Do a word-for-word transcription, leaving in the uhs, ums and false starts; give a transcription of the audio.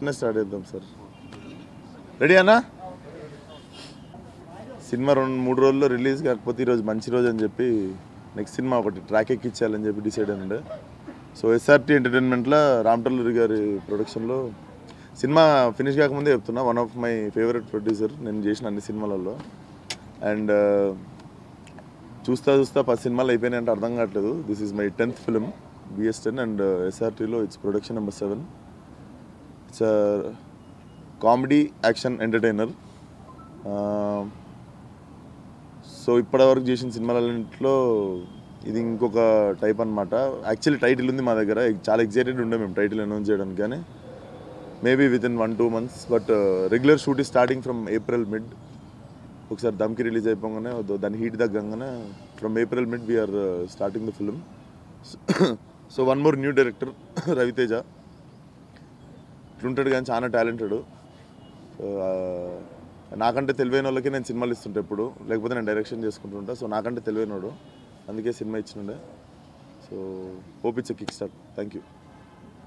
వెంటనే స్టార్ట్ చేద్దాం sir. Ready అన్నా? సినిమా రెండు మూడు రోజుల్లో రిలీజ్ కాకపోతే ఈరోజు మంచి రోజు అని చెప్పి నెక్స్ట్ సినిమా ఒకటి ట్రాక్ ఎక్కించాలని చెప్పి డిసైడ్ అయ్యిండే. సో ఎస్ఆర్టీ ఎంటర్టైన్మెంట్లో రామటల్లూరి గారి ప్రొడక్షన్లో సినిమా ఫినిష్ కాకముందే చెప్తున్నా, one of my favourite producer నేను చేసిన అన్ని సినిమాలలో. అండ్ చూస్తా చూస్తా పది సినిమాలు అయిపోయినాయంటే అర్థం కావట్లేదు. This is my tenth film VS ten and ఎస్ఆర్టీలో it's production number seven. It's comedy action entertainer. So ఇప్పటివరకు చేసిన సినిమాలన్నింటిలో ఇది ఇంకొక టైప్ అనమాట. యాక్చువల్లీ టైటిల్ ఉంది మా దగ్గర, చాలా ఎగ్జైటెడ్ ఉండే మేము టైటిల్ అనౌన్స్ చేయడానికి, కానీ maybe within one two months. But regular shoot ఈ స్టార్టింగ్ ఫ్రమ్ ఏప్రిల్ మిడ్. ఒకసారి దమ్కి రిలీజ్ అయిపోగానే దాని హీట్ తగ్గంగానే from April mid we're starting the film. So one more new director Raviteja. ఇట్లుంటాడు కానీ చాలా టాలెంటెడ్. నాకంటే తెలివైన వాళ్ళకి నేను సినిమాలు ఇస్తుంటా ఎప్పుడు, లేకపోతే నేను డైరెక్షన్ చేసుకుంటుంటా. సో నాకంటే తెలివైనవాడు, అందుకే సినిమా ఇచ్చినుండే. So hope it's a kick start. Thank you.